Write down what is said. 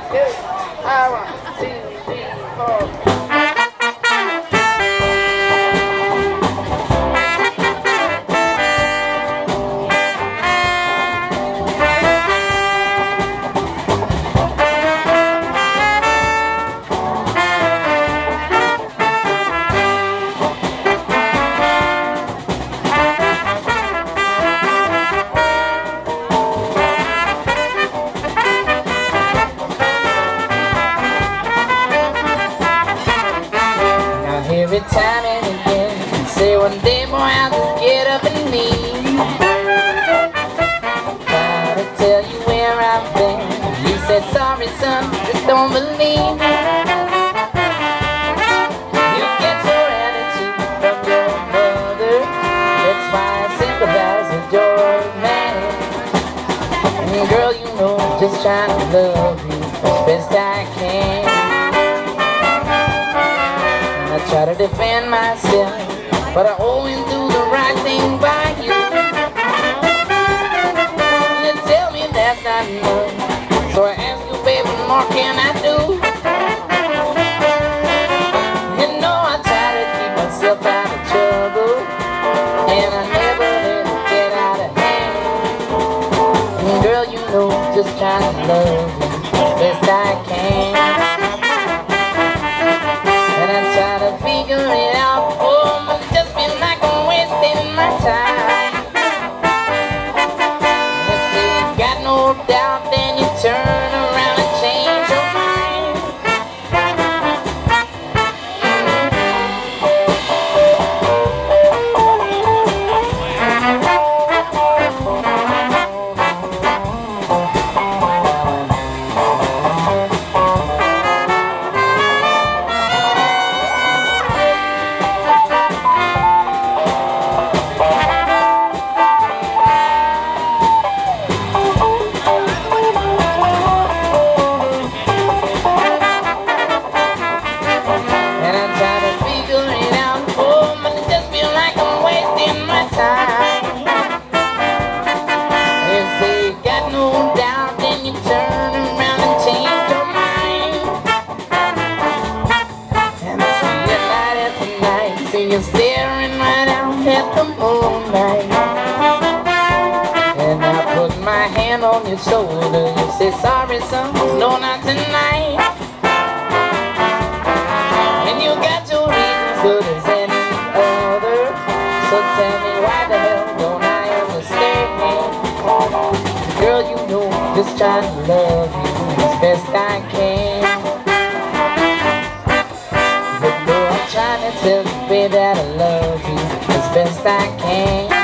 Every time and again, say one day, boy, I'll just get up and leave. Try to tell you where I've been. You said, sorry, son, just don't believe. You get your attitude from your mother. That's why I sympathize with your man. And girl, you know, I'm just trying to love you as best I can. I try to defend myself, but I always do the right thing by you. You tell me that's not enough, so I ask you, baby, what more can I do? You know I try to keep myself out of trouble, and I never let it get out of hand. And girl, you know, just trying to love you as best I can. Try to figure it out, oh, but it just feels like I'm wasting my time. You say you got no doubt, then you turn around and change your mind. You're staring right out at the moonlight, and I put my hand on your shoulder. You say, sorry, son, no, not tonight. And you got your reasons good as any other, so tell me why the hell don't I understand? Girl, you know I'm just trying to love you as best I can. Trying to tell you, baby, that I love you as best I can.